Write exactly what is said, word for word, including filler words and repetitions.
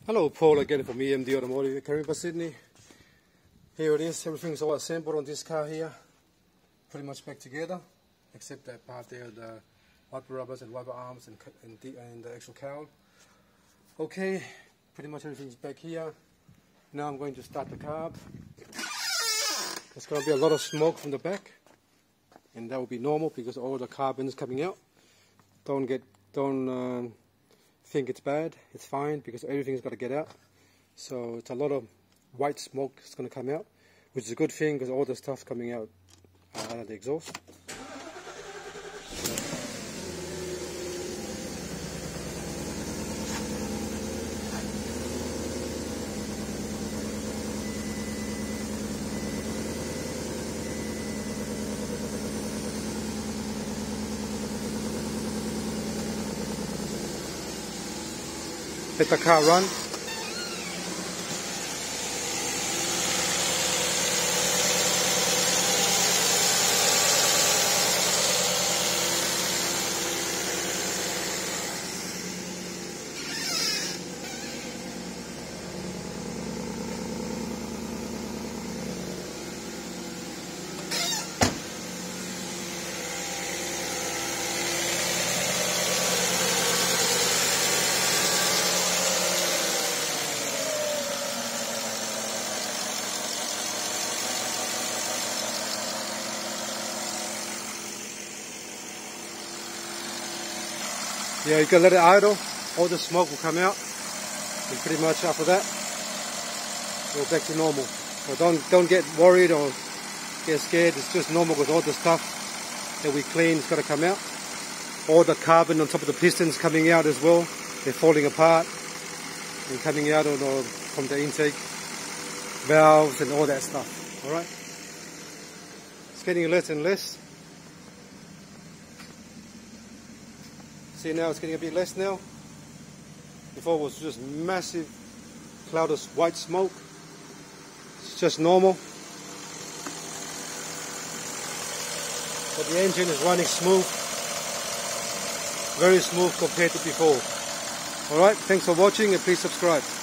Hello, Paul again from E M D Automotive at Kariba, Sydney. Here it is, everything's all assembled on this car here. Pretty much back together, except that part there, the wiper rubbers and wiper arms and, and, the, and the actual cowl. Okay, pretty much everything's back here. Now I'm going to start the carb. There's going to be a lot of smoke from the back, and that will be normal because all the carbon is coming out. Don't get, don't um, think it's bad. It's fine because everything's got to get out. So it's a lot of white smoke that's going to come out, which is a good thing because all the stuff's coming out uh, out of the exhaust. Let the car run. Yeah, you can let it idle, all the smoke will come out, and pretty much after that, we're back to normal. So don't don't get worried or get scared, it's just normal because all the stuff that we clean is got to come out. All the carbon on top of the pistons coming out as well, they're falling apart and coming out on the, from the intake valves and all that stuff, alright? It's getting less and less. See, now it's getting a bit less now. Before it was just massive cloud of white smoke. It's just normal. But the engine is running smooth. Very smooth compared to before. Alright, thanks for watching and please subscribe.